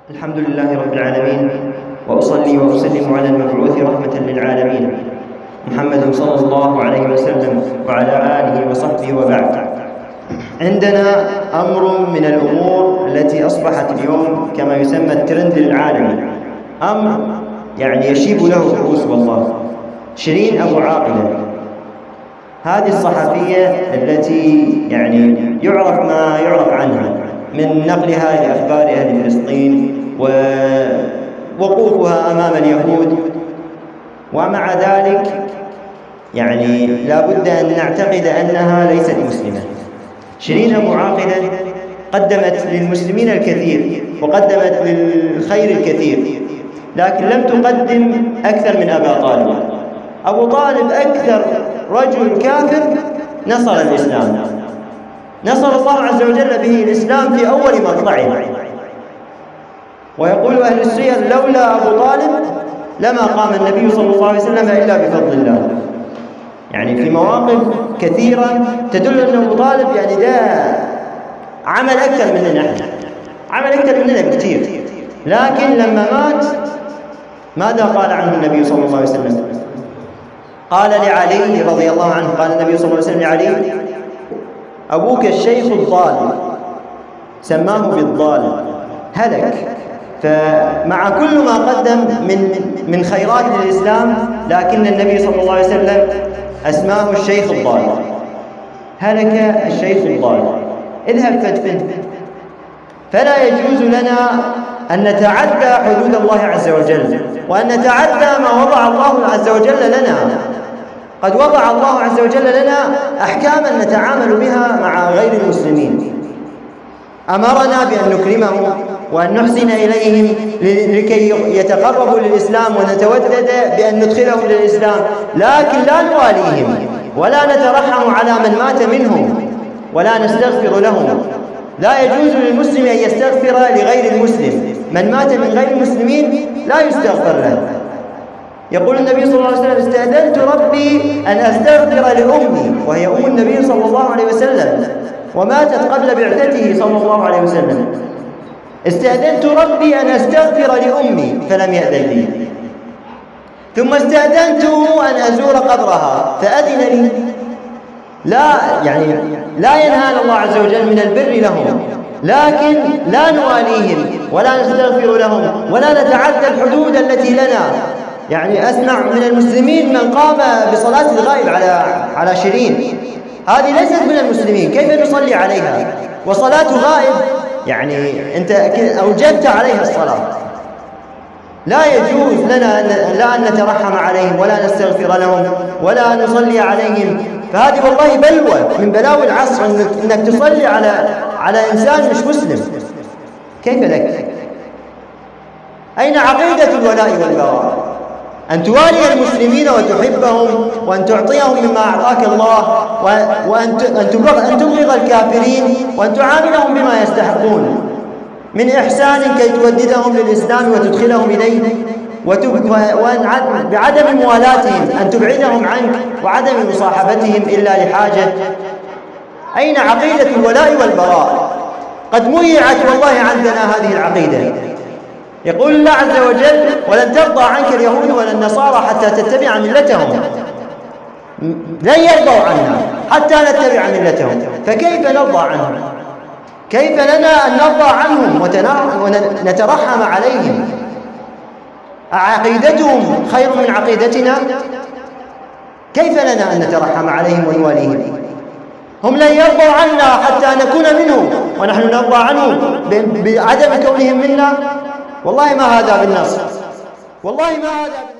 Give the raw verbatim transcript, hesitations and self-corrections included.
الحمد لله رب العالمين، وأصلي وأسلم على المبعوث رحمة للعالمين محمد صلى الله عليه وسلم وعلى آله وصحبه وبعد. عندنا أمر من الأمور التي أصبحت اليوم كما يسمى الترند العالمي، أمر يعني يشيب له الرؤوس والله. شيرين أبو عاقلة، هذه الصحفية التي يعني يعرف ما يعرف عنها من نقلها لأخبار أهل فلسطين ووقوفها أمام اليهود، ومع ذلك يعني لا بد أن نعتقد أنها ليست مسلمة. شيرين أبو عاقلة قدمت للمسلمين الكثير وقدمت للخير الكثير، لكن لم تقدم أكثر من أبا طالب. أبو طالب أكثر رجل كافر نصر الإسلام، نصر الله عز وجل به الإسلام في أول مطلعه. ويقول أهل السير: لولا أبو طالب لما قام النبي صلى الله عليه وسلم إلا بفضل الله. يعني في مواقف كثيرة تدل أن أبو طالب يعني ده عمل أكثر مننا نحن، عمل أكثر مننا بكثير، لكن لما مات ماذا قال عنه النبي صلى الله عليه وسلم؟ قال لعلي رضي الله عنه، قال النبي صلى الله عليه وسلم لعلي: أبوك الشيخ الضال، سماه بالضال، هلك. فمع كل ما قدم من من خيرات للإسلام، لكن النبي صلى الله عليه وسلم أسماه الشيخ الضال، هلك الشيخ الضال، اذهب فادفن. فلا يجوز لنا أن نتعدى حدود الله عز وجل، وأن نتعدى ما وضع الله عز وجل لنا. قد وضع الله عز وجل لنا أحكاما نتعامل بها مع غير المسلمين، أمرنا بأن نكرمهم وأن نحسن إليهم لكي يتقربوا للإسلام، ونتودد بأن ندخلهم للإسلام، لكن لا نواليهم ولا نترحم على من مات منهم ولا نستغفر لهم. لا يجوز للمسلم أن يستغفر لغير المسلم، من مات من غير المسلمين لا يستغفر له. يقول النبي صلى الله عليه وسلم: استأذنت ربي أن أستغفر لأمي، وهي أم النبي صلى الله عليه وسلم، وماتت قبل بعثته صلى الله عليه وسلم. استأذنت ربي أن أستغفر لأمي فلم يأذن لي، ثم استأذنته أن أزور قبرها فأذن لي. لا يعني لا ينهانا الله عز وجل من البر لهم، لكن لا نواليهم ولا نستغفر لهم ولا نتعدى الحدود التي لنا. يعني أسمع من المسلمين من قام بصلاة الغائب على على شيرين، هذه ليست من المسلمين، كيف نصلي عليها وصلاة غائب؟ يعني أنت أوجبت عليها الصلاة. لا يجوز لنا لا أن نترحم عليهم ولا نستغفر لهم ولا نصلي عليهم. فهذه والله بلوى من بلاوي العصر، أنك تصلي على على إنسان مش مسلم. كيف لك؟ أين عقيدة الولاء والبراء؟ أن توالي المسلمين وتحبهم وأن تعطيهم مما أعطاك الله، وأن تبغض الكافرين وأن تعاملهم بما يستحقون من إحسان كي توددهم للإسلام وتدخلهم إليه، وأن بعدم موالاتهم أن تبعدهم عنك وعدم مصاحبتهم إلا لحاجة. أين عقيدة الولاء والبراء؟ قد ميعت والله عندنا هذه العقيدة. يقول الله عز وجل: ولن ترضى عنك اليهود ولا النصارى حتى تتبع ملتهم. لن يرضوا عنا حتى نتبع ملتهم، فكيف نرضى عنهم؟ كيف لنا أن نرضى عنهم ونترحم عليهم؟ أعقيدتهم خير من عقيدتنا؟ كيف لنا أن نترحم عليهم ونواليهم؟ هم لن يرضوا عنا حتى نكون منهم ونحن نرضى عنهم بعدم كونهم منا. والله ما هذا بالنص، والله ما هذا بالنص.